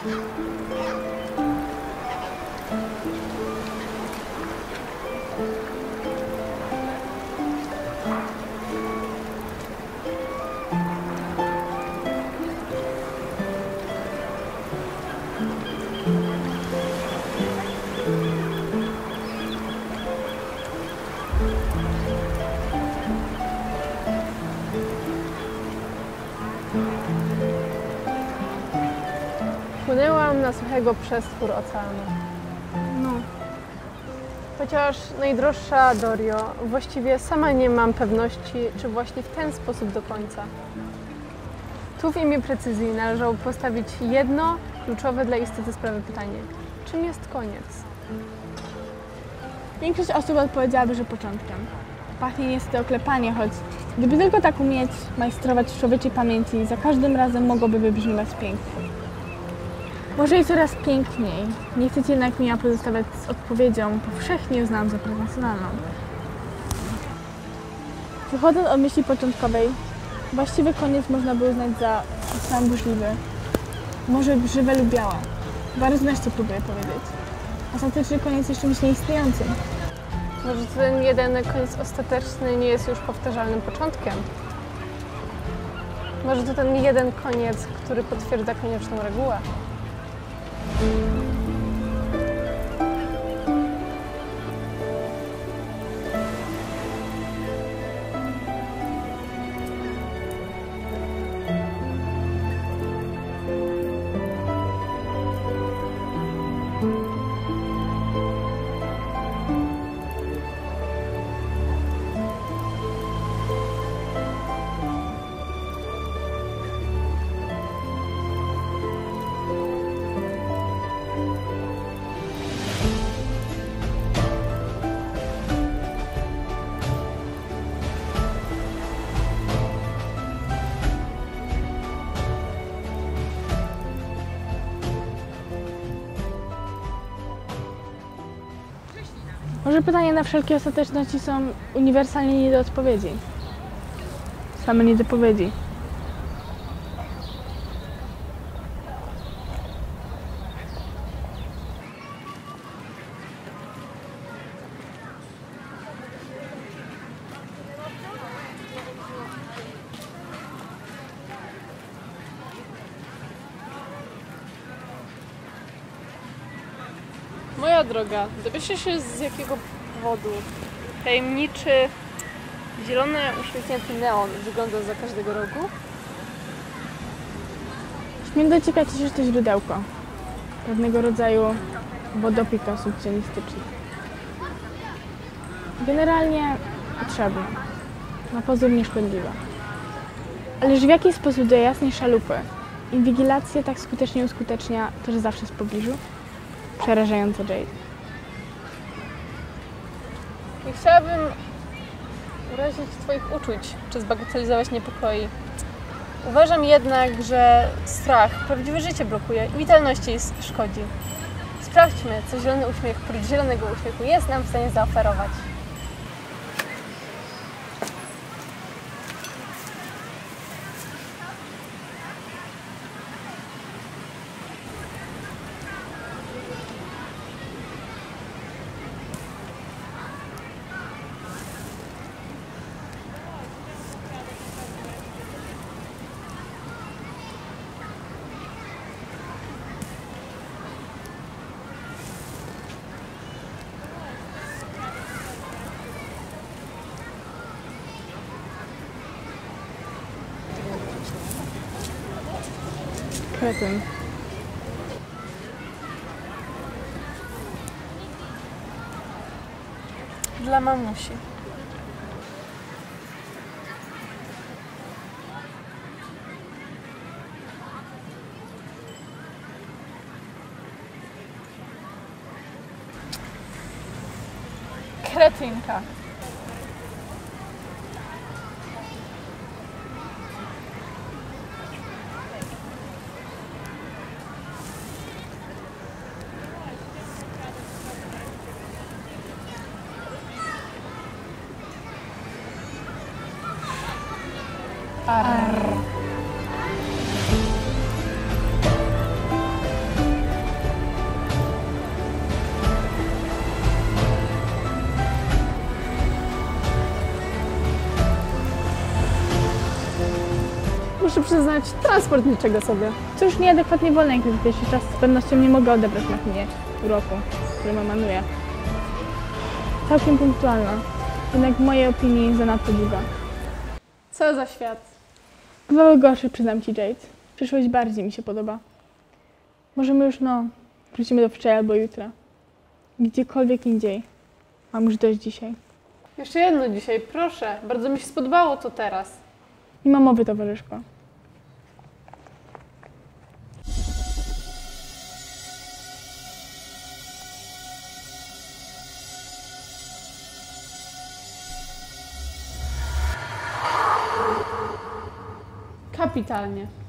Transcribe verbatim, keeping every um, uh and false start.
Płynęłam na suchego przestwór oceanu. No. Chociaż najdroższa Dorio, właściwie sama nie mam pewności, czy właśnie w ten sposób do końca. Tu w imię precyzji należało postawić jedno kluczowe dla istoty sprawy pytanie. Czym jest koniec? Większość osób odpowiedziałaby, że początkiem. Pachnie niestety oklepanie, choć gdyby tylko tak umieć majstrować w człowieczej pamięci, za każdym razem mogłoby wybrzmiewać pięknie. Może i coraz piękniej. Nie chcecie jednak mnie pozostawiać z odpowiedzią powszechnie uznaną za profesjonalną. Wychodząc od myśli początkowej, właściwy koniec można by uznać za sam burzliwy. Może żywe lub białe. Chyba rozumiesz, co próbuję powiedzieć. Ostateczny koniec jest czymś nieistniejącym. Może ten jeden koniec ostateczny nie jest już powtarzalnym początkiem? Może to ten jeden koniec, który potwierdza konieczną regułę? Może pytania na wszelkie ostateczności są uniwersalnie nie do odpowiedzi. Same niedopowiedzi. Moja droga, dowiesz się z jakiego powodu tajemniczy, zielony, uśmiechnięty neon wygląda za każdego rogu? Śmiem dociekać się, że to źródełko. Pewnego rodzaju wodopik osób cielistycznych. Generalnie potrzebne. Na pozór nieszkodliwe. Ależ w jaki sposób do jasnej szalupy inwigilację tak skutecznie uskutecznia to, że zawsze jest w pobliżu? Przerażająco, Jade. Nie chciałabym urazić Twoich uczuć, czy zbagatelizować niepokoi. Uważam jednak, że strach prawdziwe życie blokuje i witalności jej szkodzi. Sprawdźmy, co zielony uśmiech prócz zielonego uśmiechu jest nam w stanie zaoferować. Kretyn. Dla mamusi. Kretynka. Arr. Muszę przyznać, transport niczego sobie. Cóż, nieadekwatnie wolny jak na dzisiejszy czas. Z pewnością nie mogę odebrać machinie uroku, który ma manuje. Całkiem punktualna, jednak w mojej opinii zanadto długa. Co za świat. Bywały gorsze, przyznam ci, Jade. Przyszłość bardziej mi się podoba. Możemy już, no, wrócimy do wczoraj albo jutra. Gdziekolwiek indziej. Mam już dość dzisiaj. Jeszcze jedno dzisiaj, proszę. Bardzo mi się spodobało to teraz. Nie ma mowy, towarzyszko. Kapitalnie.